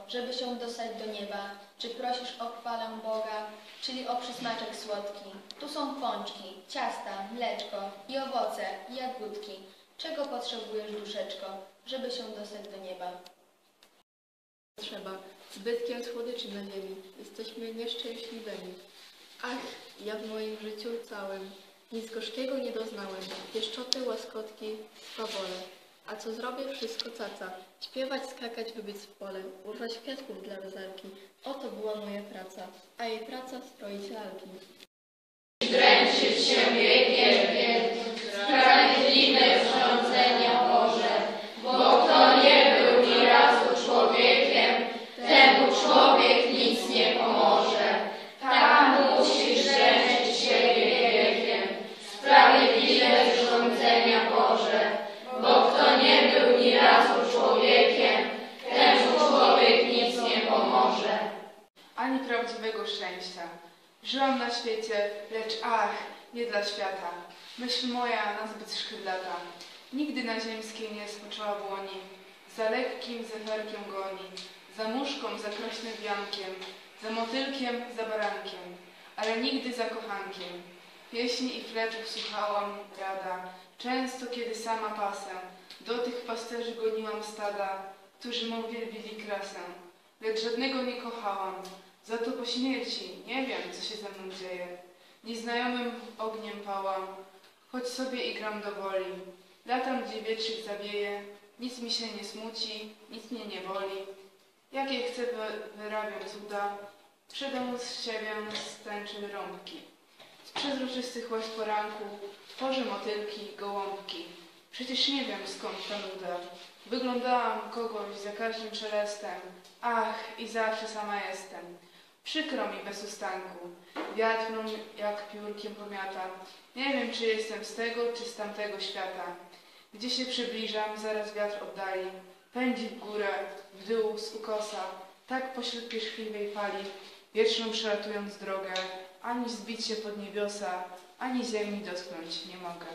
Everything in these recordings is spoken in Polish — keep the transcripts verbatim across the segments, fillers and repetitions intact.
żeby się dostać do nieba? Czy prosisz o chwalę Boga, czyli o przysmaczek słodki? Tu są pączki, ciasta, mleczko i owoce, i jagódki. Czego potrzebujesz, duszeczko, żeby się dostać do nieba? Trzeba. Zbytkiem słodyczy na ziemi. Jesteśmy nieszczęśliwymi. Ach, ja w moim życiu całym nic gorzkiego nie doznałem. Pieszczoty, łaskotki, swawole. A co zrobię? Wszystko caca. Śpiewać, skakać, wybiec w pole. Urwać kwiatków dla rozarki. Oto była moja praca. A jej praca stroić lalki. Dręczyć się wiekiem, sprawiedliwe rządzenia Boże, bo kto nie był ni razu człowiekiem, temu człowiek nic nie pomoże. Tak musisz dręczyć siebie wiekiem, sprawiedliwe rządzenia Boże, bo kto nie był ni razu człowiekiem, temu człowiek nic nie pomoże. Ani prawdziwego szczęścia. Żyłam na świecie, lecz ach, nie dla świata. Myśl moja nazbyt szkydlata. Nigdy na ziemskiej nie spoczęła błoni. Za lekkim zeferkiem goni, za muszką, za krośnym wiankiem, za motylkiem, za barankiem, ale nigdy za kochankiem. Pieśni i fleczów słuchałam, rada, często kiedy sama pasę. Do tych pasterzy goniłam stada, którzy mą wielbili krasę. Lecz żadnego nie kochałam. Za to po śmierci nie wiem, co się ze mną dzieje. Nieznajomym ogniem pałam, choć sobie igram do woli. Latam, gdzie wietrzyk zawieje, nic mi się nie smuci, nic mnie nie boli. Jakie chcę, wyrabiam cuda, przydą z siebie stęczy rąbki. Z przezroczystych łez poranku tworzę motylki, gołąbki. Przecież nie wiem, skąd ta nuda. Wyglądałam kogoś za każdym szelestem. Ach, i zawsze sama jestem. Przykro mi bez ustanku. Wiatr mną jak piórkiem pomiata. Nie wiem, czy jestem z tego, czy z tamtego świata. Gdzie się przybliżam, zaraz wiatr oddali. Pędzi w górę, w dół, z ukosa. Tak pośród pierzchliwej fali, wieczną przelatując drogę. Ani zbić się pod niebiosa, ani ziemi dotknąć nie mogę.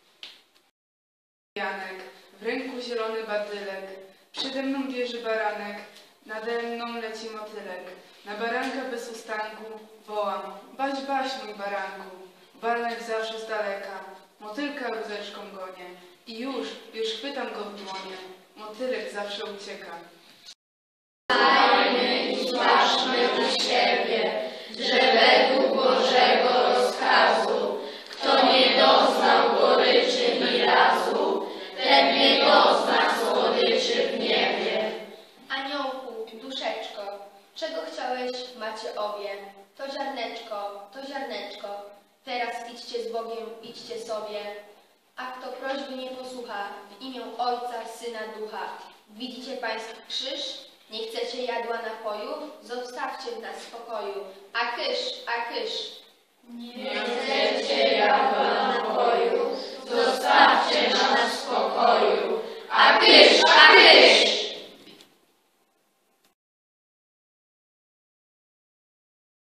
Janek, w ręku zielony badylek, przede mną bierze baranek, nade mną leci motylek. Na baranka bez ustanku wołam, baś, baś, mój baranku. Baranek zawsze z daleka, motylka łzeczką gonię. I już, już chwytam go w dłonie, motylek zawsze ucieka. Znajmy i zważmy u siebie, że według Bożego rozkazu, kto nie doznał goryczy ni razu, ten nie dozna słodyczy w niebie. Aniołku, duszeczko, czego chciałeś, macie obie. To ziarneczko, to ziarneczko. Teraz idźcie z Bogiem, idźcie sobie. A kto prośby nie posłucha, w imię Ojca, Syna, Ducha. Widzicie Państwo krzyż? Nie chcecie jadła napoju? Zostawcie w nas spokoju. A kysz, a kysz.